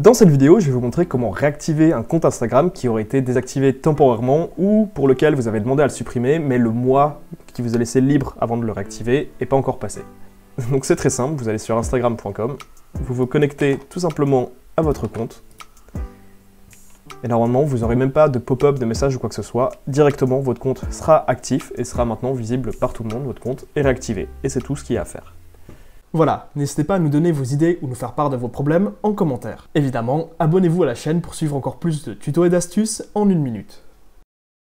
Dans cette vidéo, je vais vous montrer comment réactiver un compte Instagram qui aurait été désactivé temporairement ou pour lequel vous avez demandé à le supprimer, mais le mois qui vous a laissé libre avant de le réactiver n'est pas encore passé. Donc c'est très simple, vous allez sur instagram.com, vous vous connectez tout simplement à votre compte, et normalement vous n'aurez même pas de pop-up, de message ou quoi que ce soit, directement votre compte sera actif et sera maintenant visible par tout le monde, votre compte est réactivé, et c'est tout ce qu'il y a à faire. Voilà, n'hésitez pas à nous donner vos idées ou nous faire part de vos problèmes en commentaire. Évidemment, abonnez-vous à la chaîne pour suivre encore plus de tutos et d'astuces en 1 minute.